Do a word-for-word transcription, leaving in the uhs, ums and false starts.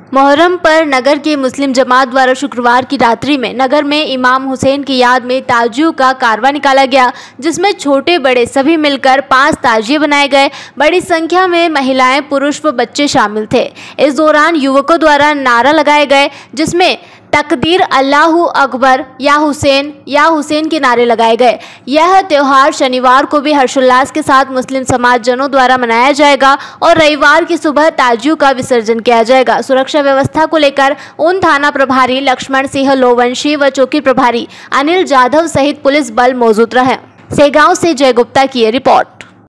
मुहर्रम पर नगर के मुस्लिम जमात द्वारा शुक्रवार की रात्रि में नगर में इमाम हुसैन की याद में ताजियों का कारवां निकाला गया, जिसमें छोटे बड़े सभी मिलकर पांच ताजिए बनाए गए। बड़ी संख्या में महिलाएं, पुरुष व बच्चे शामिल थे। इस दौरान युवकों द्वारा नारा लगाए गए, जिसमें तकदीर, अल्लाहू अकबर, या हुसैन या हुसैन के नारे लगाए गए। यह त्यौहार शनिवार को भी हर्षोल्लास के साथ मुस्लिम समाज जनों द्वारा मनाया जाएगा और रविवार की सुबह ताजियों का विसर्जन किया जाएगा। सुरक्षा व्यवस्था को लेकर उन थाना प्रभारी लक्ष्मण सिंह लोवंशी व चौकी प्रभारी अनिल जाधव सहित पुलिस बल मौजूद रहे। सेगांव से जय गुप्ता की रिपोर्ट।